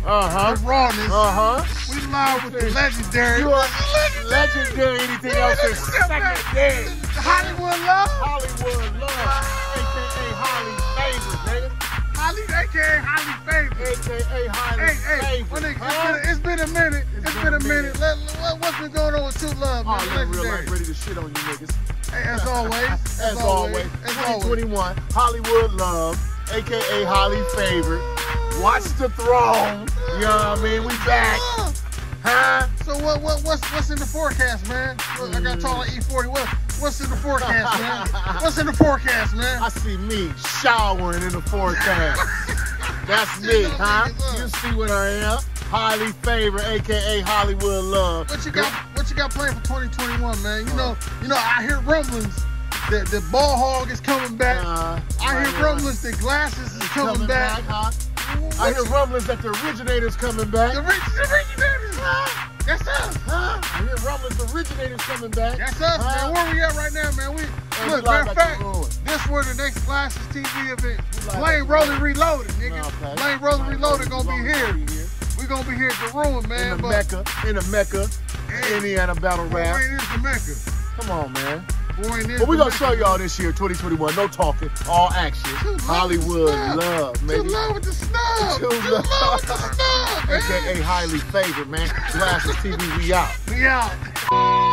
with Rawness. We live with the legendary. You are legendary. Anything else is secondary. Hollywood Love. Hollywood Love. AKA Holly Favorite, nigga. Holly, AKA Holly Favorite. AKA Holly Favorite. It's been a minute. It's been a minute. What's been going on with Toot Luv, man? Oh, real life ready to shit on you niggas. Hey, as always. As always. 2021, Hollywood Love, AKA Holly Favorite. Watch the throne. You know what I mean? We back. Huh? So what's in the forecast, man? I got tall like E40. What's in the forecast, man? What's in the forecast, man? I see me showering in the forecast. That's me, huh? You see what I am? Holly Favorite, AKA Hollywood Love. What you got planned for 2021, man? You know, I hear rumblings that the ball hog is coming back. I hear rumblings that glasses is coming back. Huh? I hear rumblings that the originator's coming back. The originators, huh? That's us, huh? I hear rumblings the originator's coming back. That's us, man. Where we at right now, man? Look, matter of fact, this for the next Glasses TV event. Lane Rolling Reloaded, nigga. Lane Rolling Reloaded gonna be here. We gonna be here at the room, man. In the Mecca, Indiana battle rap. Boy, it is the Mecca. Come on, man. But we're gonna show y'all this year, 2021. No talking, all action. Hollywood Love, baby. Toot Luv with the snub. Toot Luv with the snub, man. AKA Highly Favorite, man. Glasses TV, we out. We out.